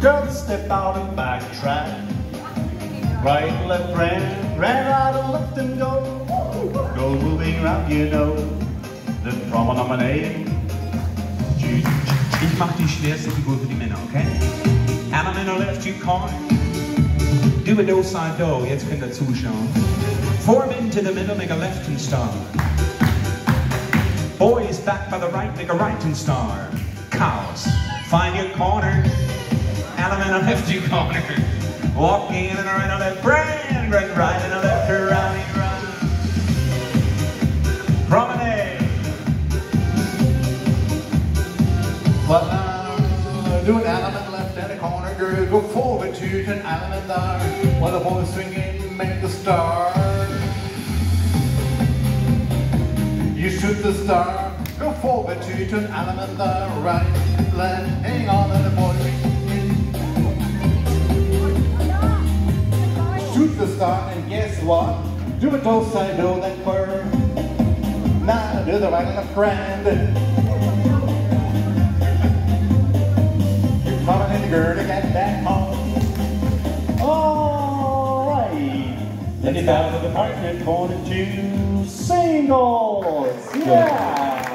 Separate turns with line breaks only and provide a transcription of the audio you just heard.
Girls step out and backtrack. Right, left, ran out and left and go. Go moving round, you know. The promenade.
Ich mach die schwerste Figur für die Männer, okay? Anna in the left, you corner. Do a do side do, jetzt könnt ihr zuschauen. Form into the middle, make a left and star. Boys back by the right, make a right and star. Cows, find your corner. Anna in the left, you corner. Walk in and a right and a left, right and a left, round and round. Promenade.
Well, now, do an element left and a corner, girl. Go forward to an element there. While the boys swinging, make the star. You shoot the star. Go forward to an element there. Right, left, hang on, and the boys swinging. Shoot the star, and guess what? Do a do side do that curve. Now do the right and left grand. Coming in the girl to get back home. Alright. Then you found the partner corner two singles. Yeah.